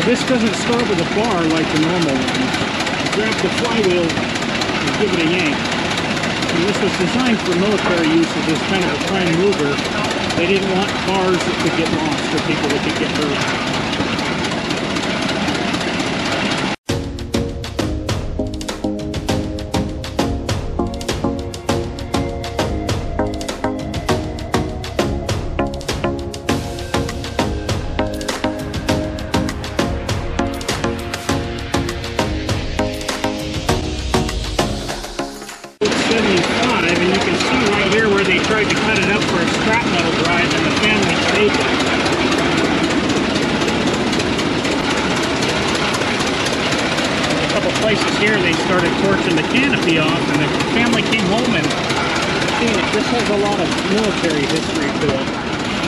This doesn't start with a bar like the normal one. Grab the flywheel and give it a yank. And this was designed for military use as kind of a prime mover. They didn't want bars that could get lost or people that could get hurt. Tried to cut it up for a scrap metal drive and the family saved it. A couple places here they started torching the canopy off and the family came home and seen it. This has a lot of military history to it.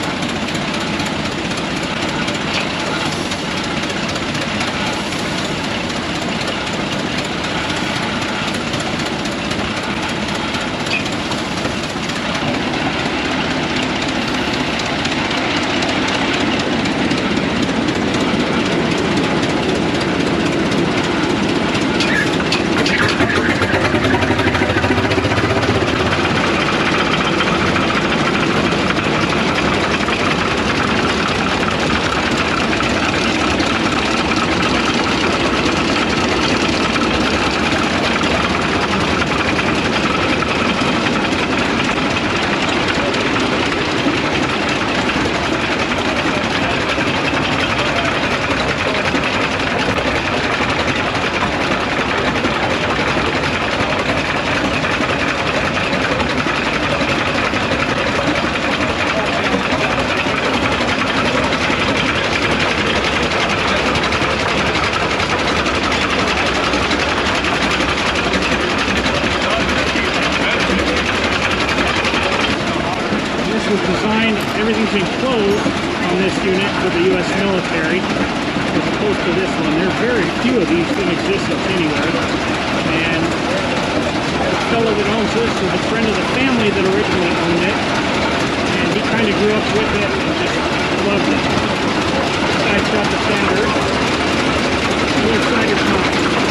Everything's enclosed on this unit for the U.S. military as opposed to this one. There are very few of these in existence anywhere. And the fellow that owns this is a friend of the family that originally owned it. And he kind of grew up with it and just loved it. This guy's got the fender. The other side is not.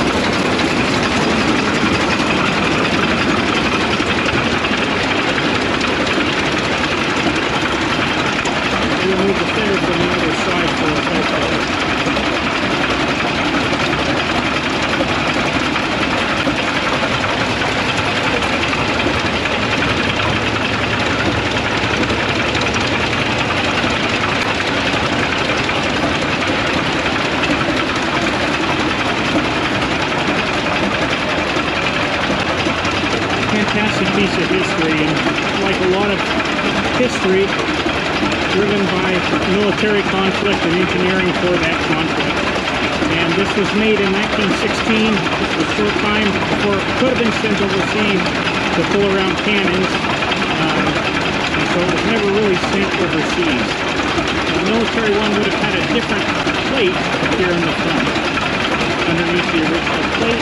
We'll move the fender from the other side for a photo. Fantastic piece of history, and like a lot of history, driven by military conflict and engineering for that conflict. And this was made in 1916, just a short time before it could have been sent overseas to pull around cannons. And so it was never really sent overseas. The military one would have had a different plate here in the front, underneath the original plate.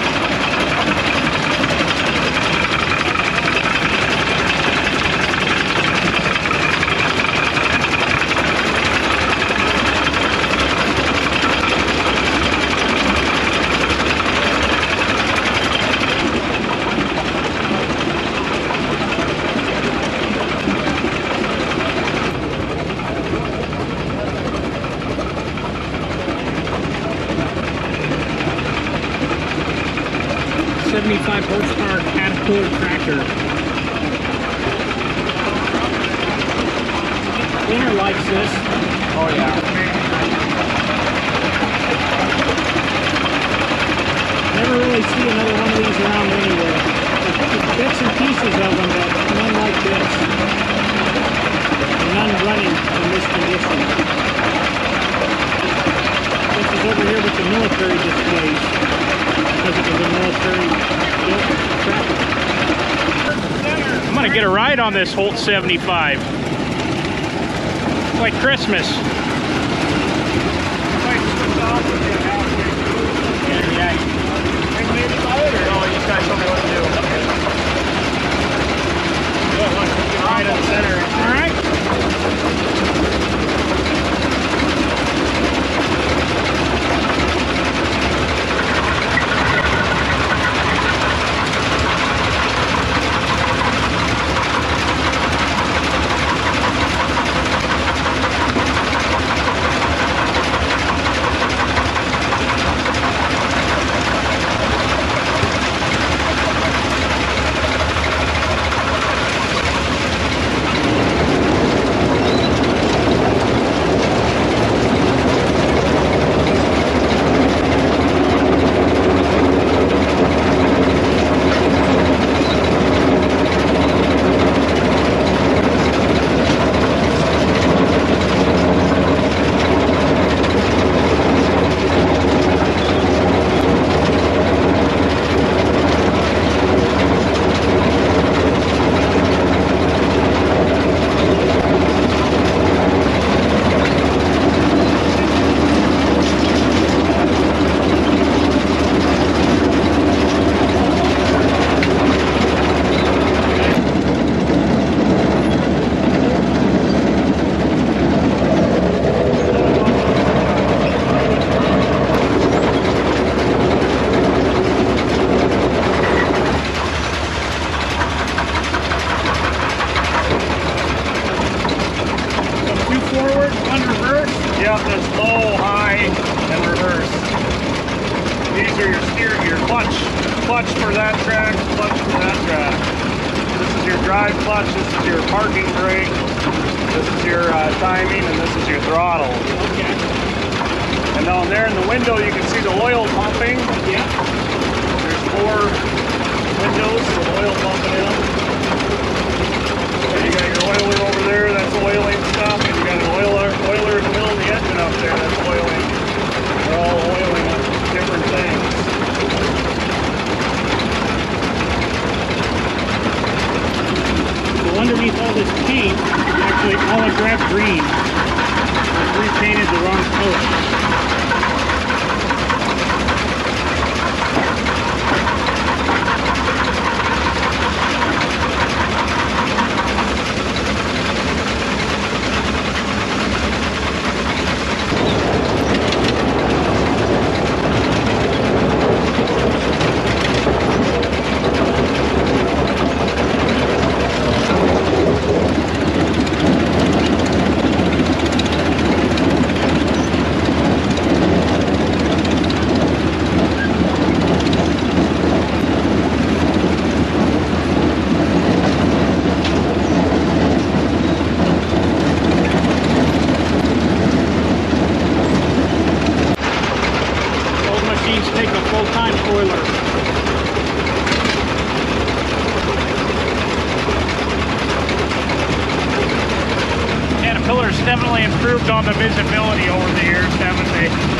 75 horsepower Caterpillar tractor. Winter likes this. Oh yeah. Never really see another one of these around anywhere. There's bits and pieces of them, but none like this. None running in this condition. This is over here with the military displays, because it was a military built tractor. I'm gonna get a ride on this Holt 75. It's like Christmas. Right in the center. All right. just low, high, and reverse. These are your clutch. Clutch for that track, clutch for that track. This is your drive clutch, this is your parking brake, this is your timing, and this is your throttle. Okay. And down there in the window you can see the oil pumping. Yeah. There's 4 windows with oil pumping in them. And you got your oiler over there, that's oiling stuff, and you got an oiler in the middle of the engine up there, that's oiling. They're all oiling different things. So underneath all this paint, actually holograph green. It's repainted the wrong color. Take a full-time oiler. Caterpillar's definitely improved on the visibility over the years, haven't they?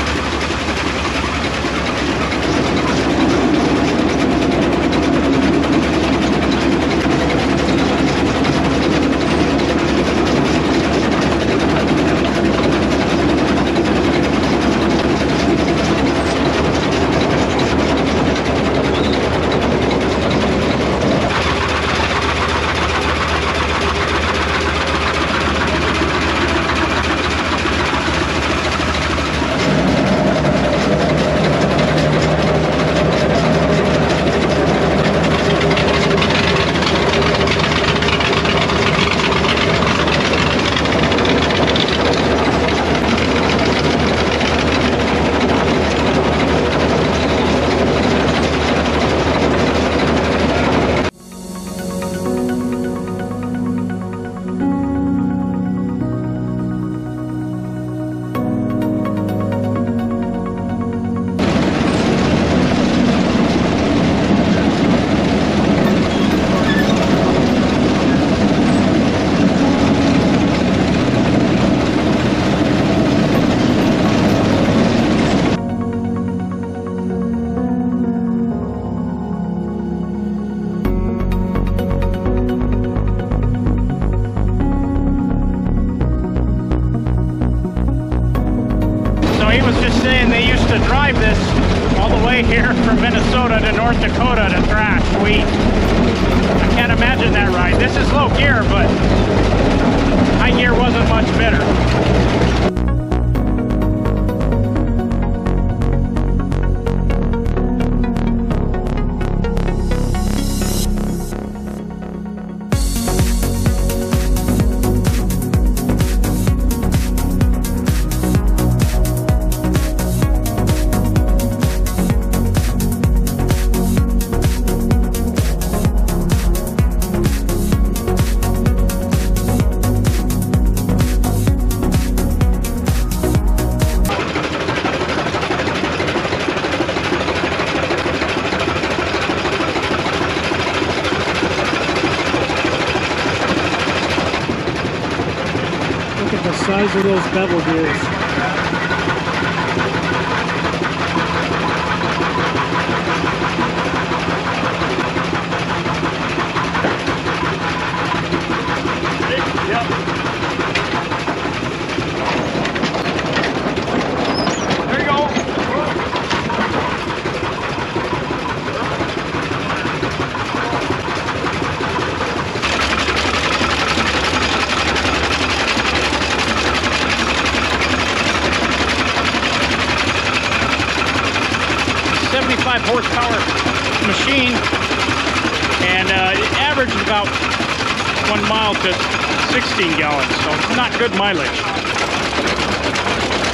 They used to drive this all the way here from Minnesota to North Dakota to thrash wheat. I can't imagine that ride. This is low gear, but high gear wasn't much better. The size of those bevel gears. There you go. 75 horsepower machine, and it averaged about 1 mile to 16 gallons, so not good mileage.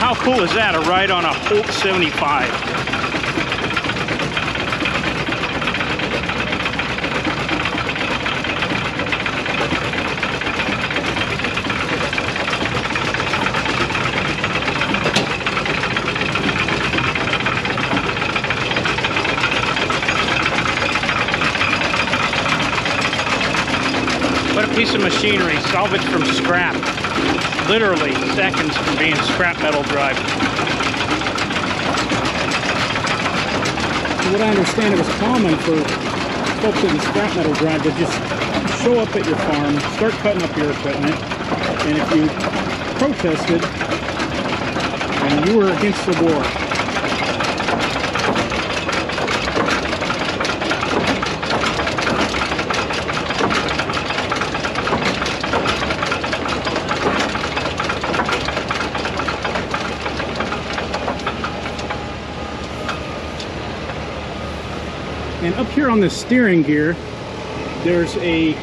How cool is that, a ride on a Holt 75? What a piece of machinery, salvaged from scrap. Literally seconds from being scrap metal drive. What I understand, it was common for folks in the scrap metal drive to just show up at your farm, start cutting up your equipment, and if you protested, then you were against the war. And up here on the steering gear, there's a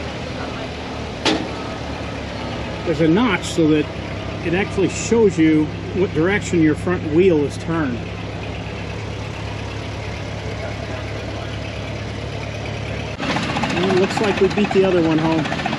notch so that it actually shows you what direction your front wheel is turned. And it looks like we beat the other one home.